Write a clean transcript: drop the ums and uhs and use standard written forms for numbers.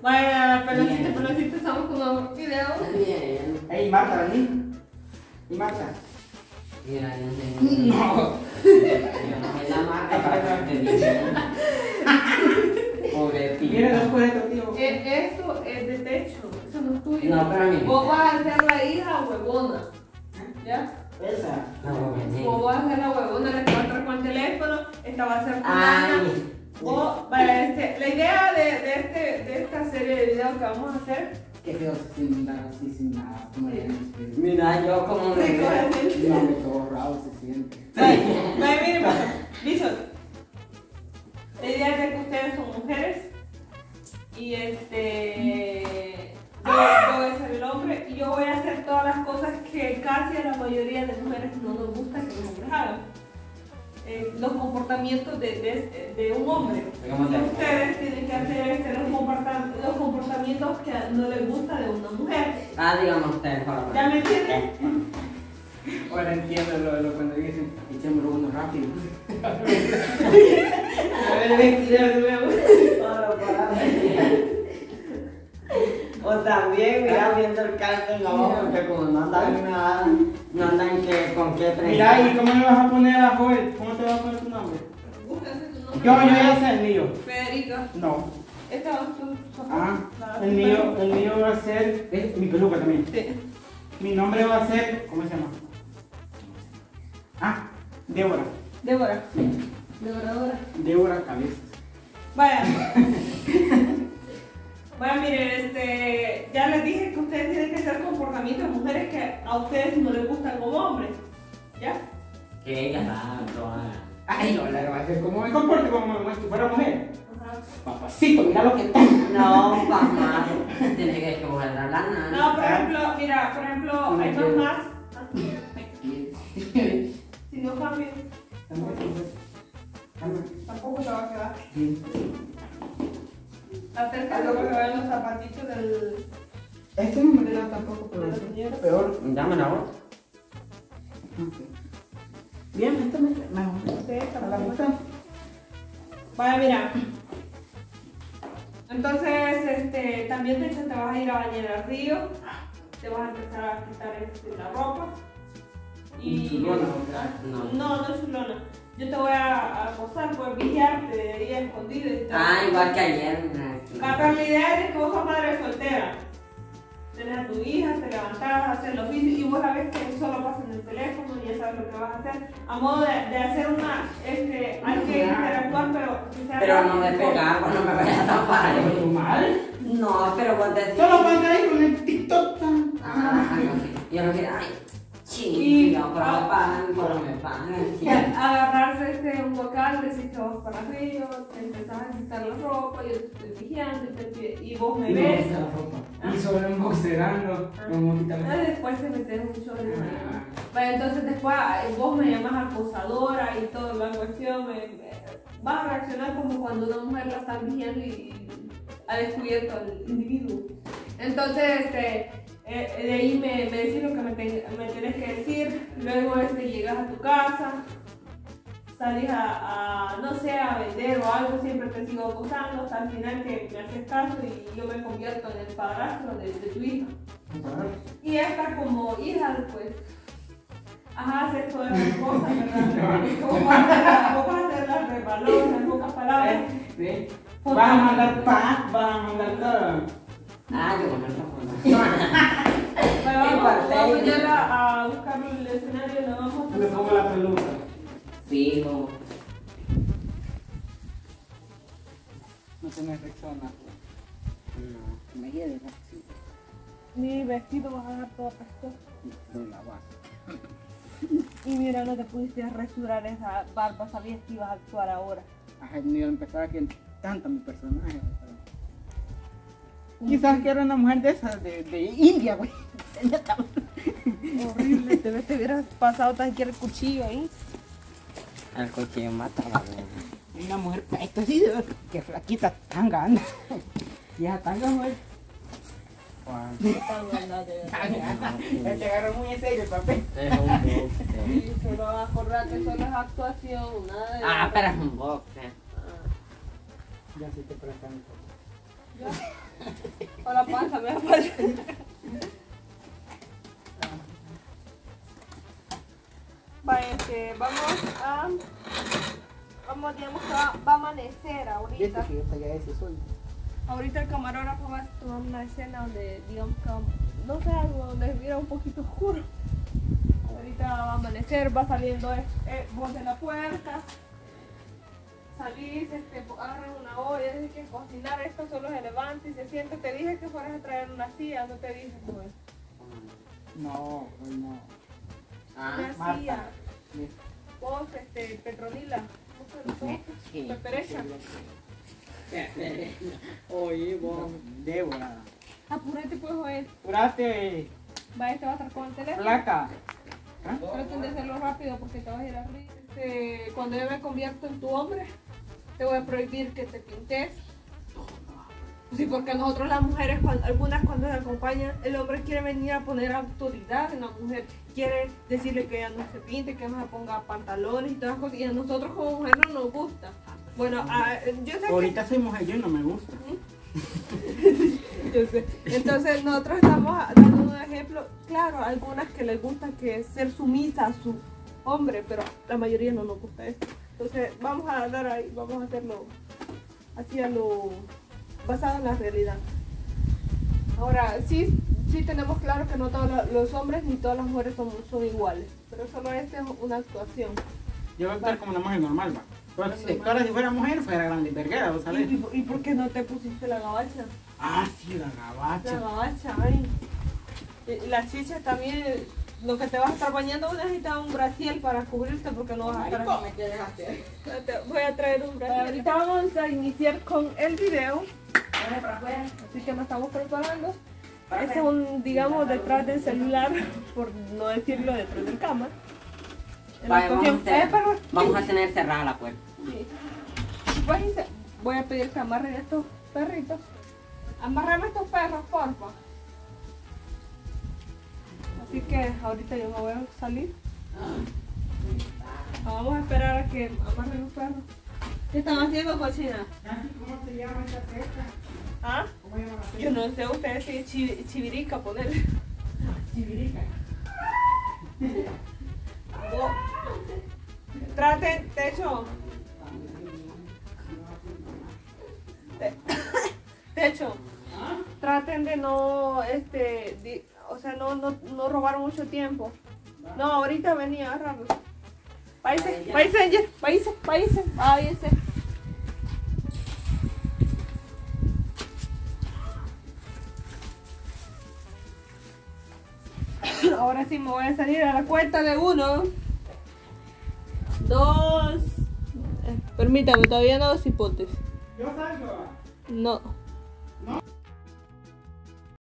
Vaya, pelocito, estamos con un video. Bien. Ey, Marta, vení. ¿Y Marta? Mira, yo no sé. No. Yo no soy la marca para que te digan. Pobre Mira, tía. no puede esto, tío. Esto es de techo, eso no es tuyo. No, pero a mí. Vos vas a ser la hija huevona. ¿Ya? Esa. No, Vos vas a ser la huevona, la que va a estar con el teléfono. Esta va a ser tu nana. Ay. Vaya, la idea de esta serie de videos que vamos a hacer. Qué feo sin nada, así sin nada. Mira, yo como me Rico, veo. No, me todo raro se siente. Vaya, miren, bichos. La idea es de que ustedes son mujeres. Y yo voy a ser el hombre. Y yo voy a hacer todas las cosas que casi a la mayoría de mujeres no nos gusta que los hombres hagan. Los comportamientos de un hombre. Ustedes tienen que hacer los comportamientos que no les gusta de una mujer. Ah, digamos ustedes, por ¿Ya me entienden? Ahora entiendo lo cuando dicen, echémoslo uno rápido. A ver, vestida de nuevo. O también, mira, viendo el caldo en la hoja, porque como no andan nada, no andan con qué prender. Mira, ¿y cómo le vas a poner a Joel? ¿Cómo te vas a poner tu nombre? Búscase tu nombre. Yo ya sé el mío. Federica. No. Esta va a ser tu Ah, el mío va a ser, mi peluca también. Sí. Mi nombre va a ser, ¿cómo se llama? Ah, Débora. Débora. Devoradora. Débora Cabezas. Vaya. Bueno, miren, ya les dije que ustedes tienen que hacer comportamientos de mujeres que a ustedes no les gustan como hombres. ¿Ya? Que ella está toda. Ay, no, le va a hacer como me comporte como si fuera mujer. Ajá. Papacito, mira lo que está. No, mamá, tienes que coger la lana. No, por ejemplo, hay mamás. Si no cambio, tampoco te va a quedar. Acércate para que vean los zapatitos del. Este no me queda tampoco, pero ¿De la señora? peor. Dame la voz. Bien, este me mejor. Sí, está A la bien. mitad. Vaya, mira. Entonces, también de hecho te vas a ir a bañar al río. Te vas a empezar a quitar la ropa. ¿Y chulona? No chulona. Yo te voy a acosar, pues vigilarte de ahí escondido y tal. Ah, igual que ayer. Pero la idea es que vos sos madre soltera. Tenés a tu hija, te levantás, haces los oficios y vos sabés que solo pasas en el teléfono y ya sabes lo que vas a hacer. A modo de hacer una, hay que interactuar, Pero no de pegar, pues no me vayas a tapar. ¿Pero mal? No, pero cuando te. Solo pasa ahí con el TikTok. Ah, yo no quiero. Ay, chingo, pero me pagan. agarrarse un bocal, decir que vas para arriba, te empezás a quitar la ropa, yo te estoy vigilando y vos me ves. Y sobre un boxerando, como quitarle. Después te metes mucho en Bueno, entonces después vos me llamas acosadora y toda la cuestión, vas a reaccionar como cuando una mujer la está vigilando y ha descubierto al individuo. Entonces, de ahí me decís lo que me tenés que decir, luego llegas a tu casa, salís no sé, a vender o algo, siempre te sigo acosando hasta el final que me haces caso y yo me convierto en el padrastro de tu hija. Y esta como hija, pues, haces todas las cosas, ¿verdad? Vos vas a hacer las resbalosas, en pocas palabras. ¿Sí? Vas a mandar paz, vas a mandar todo. Ah, yo con esta Vamos ya a buscar el escenario y nos vamos a Le pongo la peluca. Fijo. No tenés Rexona. No, me hiede así. Mi vestido vas a dar todo apestoso. No la vas. Y mira, no te pudiste rasurar esa barba, sabías que ibas a actuar ahora. Ay, ni empezaba que tanto mi personaje. Quizás que era una mujer de esas, de India, güey. Horrible, te hubieras pasado tan siquiera el cuchillo ahí. El cuchillo mata. Una mujer peito así, que flaquita, tanga, anda. Ya, tanga, güey. Te agarró muy en serio el papel. Es un boxe. Sí, solo acordar que solo es actuación, nada de... Ah, pero es un boxe. Ya sí te presento. ¿Ya? por la panza, me falta. Vaya, vamos, digamos que va a amanecer ahorita. Viste que yo estoy a ese sol. Ahorita el camarógrafo va a tomar una escena donde, digamos que, no sé, algo donde mira un poquito oscuro. Ahorita va a amanecer, va saliendo voz de la puerta. Salís, agarras una olla, dices que cocinar esto solo se levanta y se siente. Te dije que fueras a traer una silla, no te dije, pues. No, hoy no. Una Marta. silla. Sí. Vos, Petronila. Peperecha. Oye, vos, Débora. Apúrate, pues, Joel. Apúrate, Va, va a estar con el teléfono. flaca. ¿Ah? Traten de hacerlo rápido porque te vas a ir arriba. Cuando yo me convierto en tu hombre, te voy a prohibir que te pintes. Sí, porque nosotros las mujeres, algunas cuando se acompañan, el hombre quiere venir a poner autoridad en la mujer. Quiere decirle que ella no se pinte, que no se ponga pantalones y todas las cosas. Y a nosotros como mujer no nos gusta. Bueno, yo sé Ahorita soy mujer, yo y no me gusta. Yo sé. Entonces nosotros estamos dando un ejemplo. Claro, a algunas que les gusta que ser sumisa a su hombre, pero la mayoría no nos gusta esto. Entonces vamos a dar ahí, vamos a hacerlo así a lo basado en la realidad. Ahora, sí tenemos claro que no todos los hombres ni todas las mujeres son iguales, pero solo esta es una actuación. Yo voy a actuar como una mujer normal, va. Pero si si fuera mujer, fuera grande verguera, ¿vos sabés? ¿Y por qué no te pusiste la gabacha? Ah, sí, la La gabacha. gabacha, ay. Y las chichas también, lo que te vas a estar bañando, necesitas un brasier para cubrirte porque no vas a estar... Voy a traer un brasier. Ahorita vamos a iniciar con el video. Así que nos estamos preparando. Este es un, digamos, detrás del celular, por no decirlo detrás del cama. Vaya, vamos a tener cerrada la puerta. Sí. Voy a pedir que amarren estos perritos. Amarrame estos perros, porfa. Así que ahorita yo me voy a salir. Vamos a esperar a que amarren los perros. ¿Qué están haciendo, cochina? ¿Cómo se llama esa testa? ¿Ah? ¿Cómo llama la Yo no sé, ustedes sí chivirica ponerle. chivirica? Traten, techo. Techo. Traten de no, o sea, no robar mucho tiempo. No, ahorita venía a agarrarlos. Váyase. Ahora sí me voy a salir a la cuenta de 1, 2. Permítame, todavía no dos hipotes. Yo salgo. No.